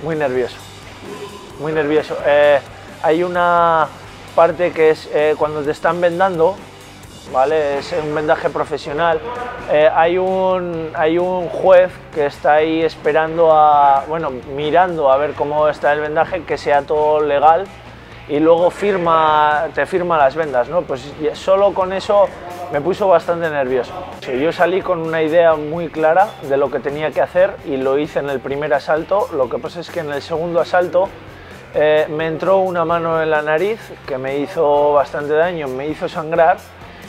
Muy nervioso, muy nervioso. Hay una parte que es cuando te están vendando, ¿vale? Es un vendaje profesional. Hay un juez que está ahí esperando mirando a ver cómo está el vendaje, que sea todo legal, y luego te firma las vendas, ¿no? Pues solo con eso me puso bastante nervioso. Yo salí con una idea muy clara de lo que tenía que hacer y lo hice en el primer asalto. Lo que pasa es que en el segundo asalto me entró una mano en la nariz que me hizo bastante daño, me hizo sangrar,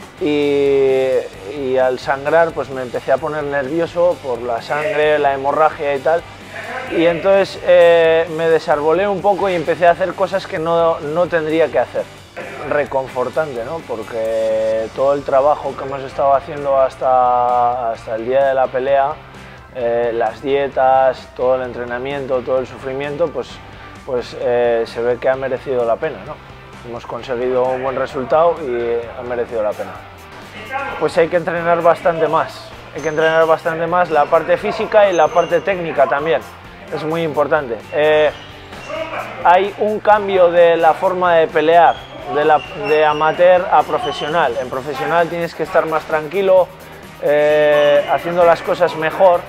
y al sangrar pues me empecé a poner nervioso por la sangre, la hemorragia y tal, y entonces me desarbolé un poco y empecé a hacer cosas que no tendría que hacer. Reconfortante, ¿no? Porque todo el trabajo que hemos estado haciendo hasta el día de la pelea, las dietas, todo el entrenamiento, todo el sufrimiento, pues se ve que ha merecido la pena, ¿no? Hemos conseguido un buen resultado y ha merecido la pena. Pues hay que entrenar bastante más. Hay que entrenar bastante más la parte física y la parte técnica también. Es muy importante. Hay un cambio de la forma de pelear, de amateur a profesional. En profesional tienes que estar más tranquilo, haciendo las cosas mejor.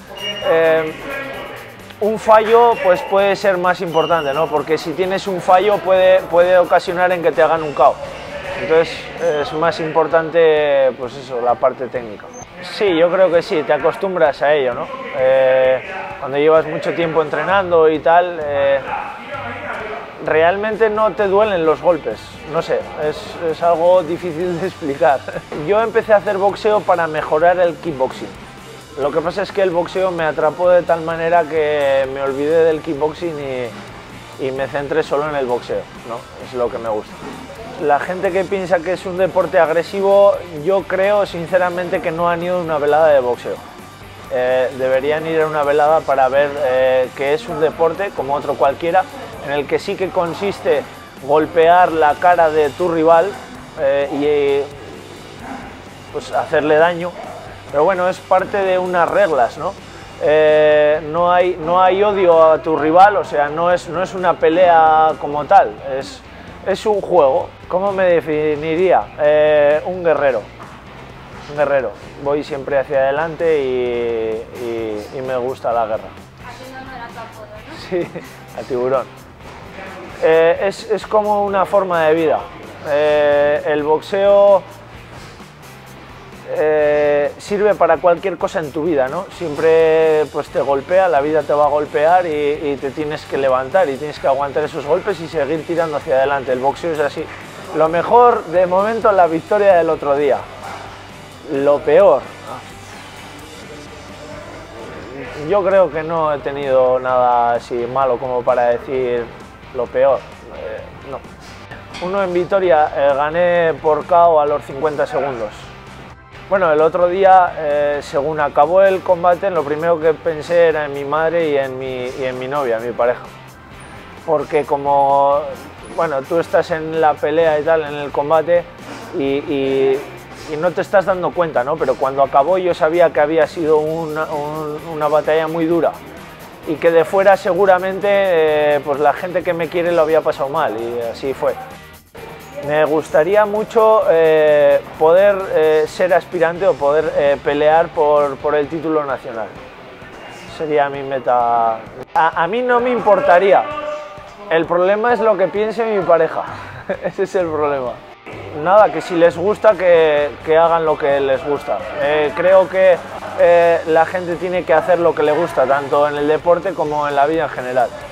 Un fallo pues puede ser más importante, ¿no? Porque si tienes un fallo puede ocasionar en que te hagan un KO. Entonces es más importante pues eso, la parte técnica. Sí, yo creo que sí, te acostumbras a ello, ¿no? Cuando llevas mucho tiempo entrenando y tal, realmente no te duelen los golpes, no sé, es algo difícil de explicar. Yo empecé a hacer boxeo para mejorar el kickboxing. Lo que pasa es que el boxeo me atrapó de tal manera que me olvidé del kickboxing y me centré solo en el boxeo, ¿no? Es lo que me gusta. La gente que piensa que es un deporte agresivo, yo creo sinceramente que no han ido a una velada de boxeo. Deberían ir a una velada para ver que es un deporte como otro cualquiera, en el que sí que consiste golpear la cara de tu rival y pues hacerle daño. Pero bueno, es parte de unas reglas, ¿no? No hay odio a tu rival, o sea, no es una pelea como tal, es un juego. ¿Cómo me definiría? Un guerrero. Un guerrero. Voy siempre hacia adelante y me gusta la guerra. Haciendo honor a tu apodo, ¿no? Sí, a tiburón. Es como una forma de vida. El boxeo sirve para cualquier cosa en tu vida, ¿no? Siempre pues te golpea, la vida te va a golpear y te tienes que levantar y tienes que aguantar esos golpes y seguir tirando hacia adelante. El boxeo es así. Lo mejor de momento es la victoria del otro día. Lo peor, yo creo que no he tenido nada así malo como para decir lo peor, no. Uno en Vitoria gané por KO a los 50 segundos. Bueno, el otro día, según acabó el combate, lo primero que pensé era en mi madre y en mi novia, mi pareja. Porque como, bueno, tú estás en la pelea y tal, en el combate, y no te estás dando cuenta, ¿no? Pero cuando acabó yo sabía que había sido una batalla muy dura y que de fuera seguramente pues la gente que me quiere lo había pasado mal, y así fue. Me gustaría mucho poder ser aspirante o poder pelear por el título nacional. Sería mi meta. A mí no me importaría. El problema es lo que piense mi pareja. Ese es el problema. Nada, que si les gusta, que hagan lo que les gusta. Creo que la gente tiene que hacer lo que le gusta, tanto en el deporte como en la vida en general.